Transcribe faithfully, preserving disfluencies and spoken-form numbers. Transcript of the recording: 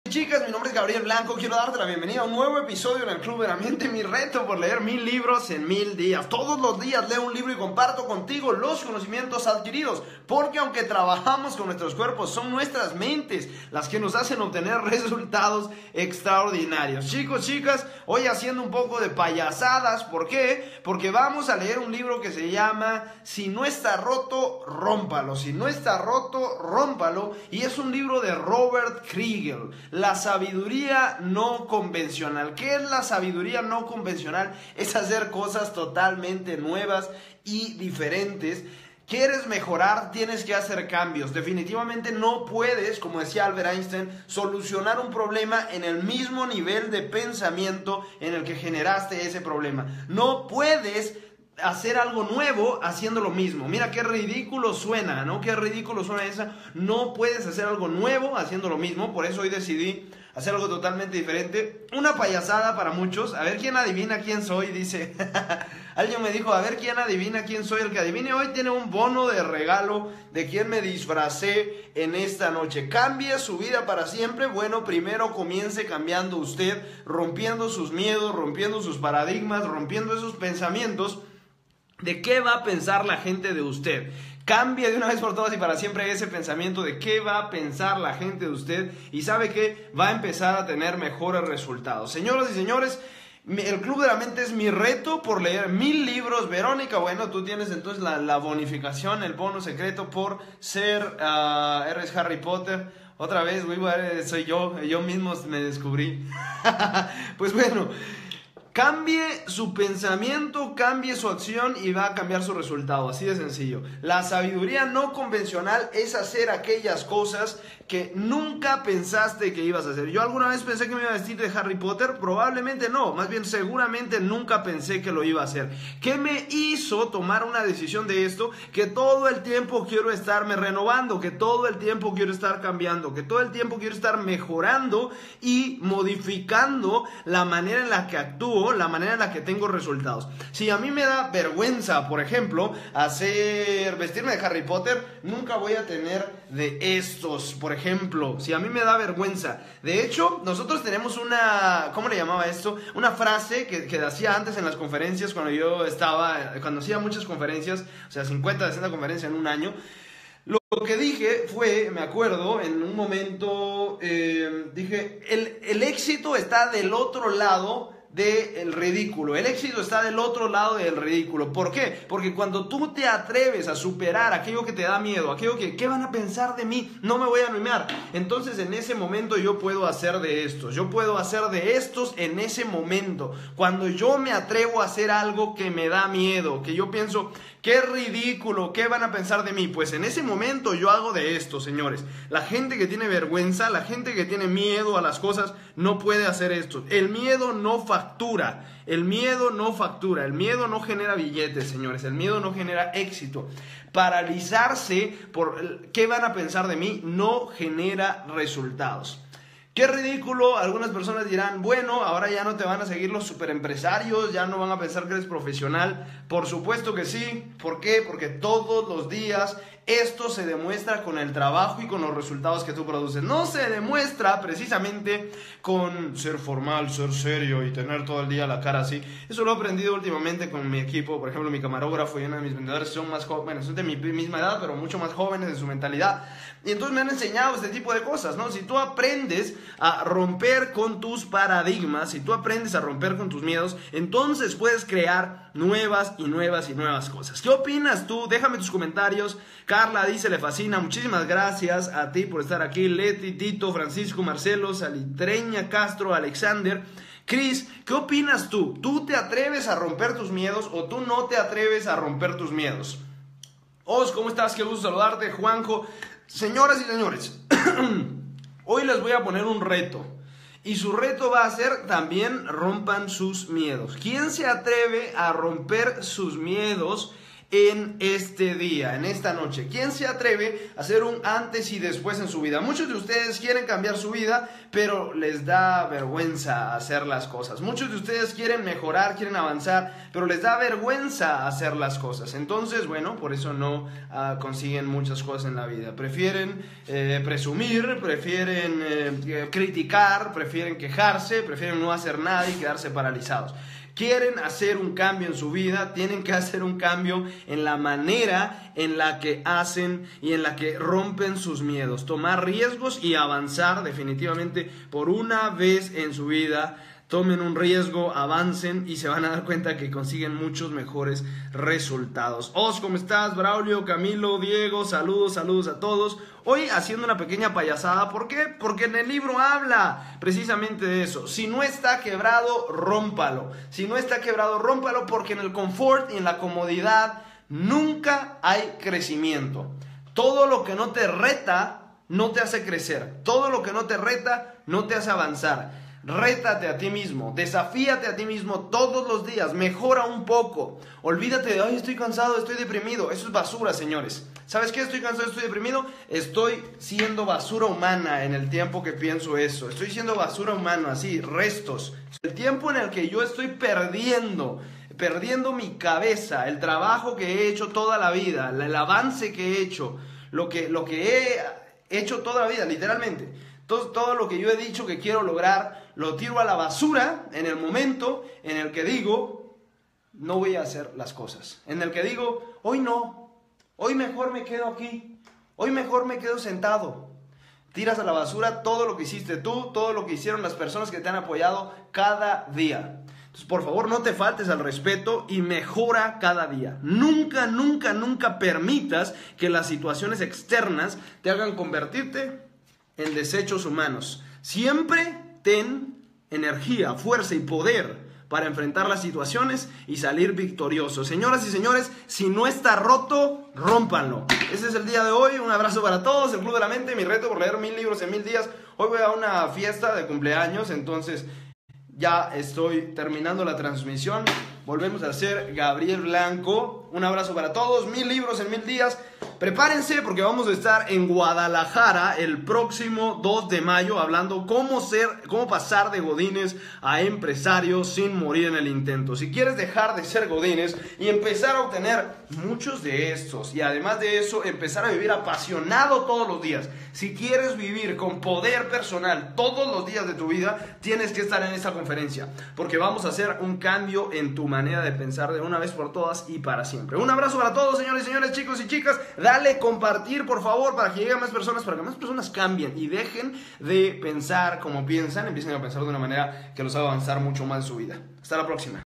Chicas, mi nombre es Gabriel Blanco, quiero darte la bienvenida a un nuevo episodio en el Club de la Mente, mi reto por leer mil libros en mil días. Todos los días leo un libro y comparto contigo los conocimientos adquiridos, porque aunque trabajamos con nuestros cuerpos, son nuestras mentes las que nos hacen obtener resultados extraordinarios. Chicos, chicas, hoy haciendo un poco de payasadas, ¿por qué? Porque vamos a leer un libro que se llama Si no está roto, rómpalo. Si no está roto, rómpalo. Y es un libro de Robert Kriegel. La sabiduría no convencional. ¿Qué es la sabiduría no convencional? Es hacer cosas totalmente nuevas y diferentes. ¿Quieres mejorar? Tienes que hacer cambios. Definitivamente no puedes, como decía Albert Einstein, solucionar un problema en el mismo nivel de pensamiento en el que generaste ese problema. No puedes hacer algo nuevo haciendo lo mismo. Mira qué ridículo suena, ¿no? Qué ridículo suena esa. No puedes hacer algo nuevo haciendo lo mismo. Por eso hoy decidí hacer algo totalmente diferente. Una payasada para muchos. A ver quién adivina quién soy, dice. Alguien me dijo, a ver quién adivina quién soy. El que adivine hoy tiene un bono de regalo de quién me disfracé en esta noche. Cambie su vida para siempre. Bueno, primero comience cambiando usted, rompiendo sus miedos, rompiendo sus paradigmas, rompiendo esos pensamientos de qué va a pensar la gente de usted. Cambie de una vez por todas y para siempre ese pensamiento de qué va a pensar la gente de usted y sabe que va a empezar a tener mejores resultados. Señoras y señores, el Club de la Mente es mi reto por leer mil libros. Verónica, bueno, tú tienes entonces la, la bonificación, el bono secreto por ser, uh, eres Harry Potter. Otra vez, güey, soy yo, yo mismo me descubrí. Pues bueno, cambie su pensamiento, cambie su acción y va a cambiar su resultado, así de sencillo. La sabiduría no convencional es hacer aquellas cosas que nunca pensaste que ibas a hacer. Yo alguna vez pensé que me iba a vestir de Harry Potter, probablemente no, más bien seguramente nunca pensé que lo iba a hacer. ¿Qué me hizo tomar una decisión de esto? Que todo el tiempo quiero estarme renovando, que todo el tiempo quiero estar cambiando, que todo el tiempo quiero estar mejorando y modificando la manera en la que actúo, la manera en la que tengo resultados. Si a mí me da vergüenza, por ejemplo, hacer vestirme de Harry Potter, nunca voy a tener de estos, por ejemplo. Si a mí me da vergüenza. De hecho, nosotros tenemos una, ¿cómo le llamaba esto? Una frase que, que hacía antes en las conferencias cuando yo estaba, cuando hacía muchas conferencias, o sea, cincuenta, sesenta conferencias en un año. Lo que dije fue, me acuerdo, en un momento, eh, dije, el, el éxito está del otro lado del ridículo. El éxito está del otro lado del ridículo. ¿Por qué? Porque cuando tú te atreves a superar aquello que te da miedo, aquello que, ¿qué van a pensar de mí? No me voy a animar. Entonces en ese momento yo puedo hacer de estos. Yo puedo hacer de estos en ese momento. Cuando yo me atrevo a hacer algo que me da miedo, que yo pienso, qué ridículo, ¿qué van a pensar de mí? Pues en ese momento yo hago de esto, señores. La gente que tiene vergüenza, la gente que tiene miedo a las cosas, no puede hacer esto. El miedo no factura, el miedo no factura, el miedo no genera billetes, señores, el miedo no genera éxito. Paralizarse por qué van a pensar de mí no genera resultados. Qué ridículo, algunas personas dirán, bueno, ahora ya no te van a seguir los superempresarios, ya no van a pensar que eres profesional. Por supuesto que sí. ¿Por qué? Porque todos los días esto se demuestra con el trabajo y con los resultados que tú produces. No se demuestra precisamente con ser formal, ser serio y tener todo el día la cara así. Eso lo he aprendido últimamente con mi equipo. Por ejemplo, mi camarógrafo y uno de mis vendedores son más jóvenes, son de mi misma edad, pero mucho más jóvenes en su mentalidad. Y entonces me han enseñado este tipo de cosas, ¿no? Si tú aprendes a romper con tus paradigmas, si tú aprendes a romper con tus miedos, entonces puedes crear nuevas y nuevas y nuevas cosas. ¿Qué opinas tú? Déjame tus comentarios. Carla dice, le fascina. Muchísimas gracias a ti por estar aquí. Leti, Tito, Francisco, Marcelo, Salitreña, Castro, Alexander, Cris, ¿qué opinas tú? ¿Tú te atreves a romper tus miedos o tú no te atreves a romper tus miedos? Os, ¿cómo estás? Qué gusto saludarte. Juanjo. Señoras y señores, hoy les voy a poner un reto. Y su reto va a ser también rompan sus miedos. ¿Quién se atreve a romper sus miedos en este día, en esta noche? ¿Quién se atreve a hacer un antes y después en su vida? Muchos de ustedes quieren cambiar su vida, pero les da vergüenza hacer las cosas. Muchos de ustedes quieren mejorar, quieren avanzar, pero les da vergüenza hacer las cosas. Entonces, bueno, por eso no uh, consiguen muchas cosas en la vida. Prefieren eh, presumir, prefieren eh, criticar, prefieren quejarse, prefieren no hacer nada y quedarse paralizados. Quieren hacer un cambio en su vida, tienen que hacer un cambio en la manera en la que hacen y en la que rompen sus miedos. Tomar riesgos y avanzar definitivamente por una vez en su vida. Tomen un riesgo, avancen y se van a dar cuenta que consiguen muchos mejores resultados. Os, ¿cómo estás? Braulio, Camilo, Diego, saludos, saludos a todos. Hoy haciendo una pequeña payasada. ¿Por qué? Porque en el libro habla precisamente de eso. Si no está quebrado, rómpalo. Si no está quebrado, rómpalo, porque en el confort y en la comodidad nunca hay crecimiento. Todo lo que no te reta no te hace crecer. Todo lo que no te reta no te hace avanzar. Rétate a ti mismo, desafíate a ti mismo todos los días, mejora un poco. Olvídate de, ay, estoy cansado, estoy deprimido. Eso es basura, señores. ¿Sabes qué? Estoy cansado, estoy deprimido. Estoy siendo basura humana en el tiempo que pienso eso. Estoy siendo basura humana, así, restos. El tiempo en el que yo estoy perdiendo, perdiendo mi cabeza, el trabajo que he hecho toda la vida, el avance que he hecho, lo que, lo que he hecho toda la vida, literalmente. Todo, todo lo que yo he dicho que quiero lograr, lo tiro a la basura en el momento en el que digo, no voy a hacer las cosas. En el que digo, hoy no, hoy mejor me quedo aquí, hoy mejor me quedo sentado. Tiras a la basura todo lo que hiciste tú, todo lo que hicieron las personas que te han apoyado cada día. Entonces, por favor, no te faltes al respeto y mejora cada día. Nunca, nunca, nunca permitas que las situaciones externas te hagan convertirte en desechos humanos. Siempre ten energía, fuerza y poder para enfrentar las situaciones y salir victorioso. Señoras y señores, si no está roto, rómpanlo. Ese es el día de hoy. Un abrazo para todos. El Club de la Mente, mi reto por leer mil libros en mil días. Hoy voy a una fiesta de cumpleaños, entonces ya estoy terminando la transmisión. Volvemos a hacer Gabriel Blanco. Un abrazo para todos. Mil libros en mil días. Prepárense porque vamos a estar en Guadalajara el próximo dos de mayo hablando cómo ser, cómo pasar de godines a empresario sin morir en el intento. Si quieres dejar de ser godines y empezar a obtener muchos de estos y además de eso empezar a vivir apasionado todos los días. Si quieres vivir con poder personal todos los días de tu vida, tienes que estar en esta conferencia porque vamos a hacer un cambio en tu manera de pensar de una vez por todas y para siempre. Un abrazo para todos, señores y señores, chicos y chicas. Dale compartir, por favor, para que lleguen más personas, para que más personas cambien y dejen de pensar como piensan, empiecen a pensar de una manera que los haga avanzar mucho más en su vida. Hasta la próxima.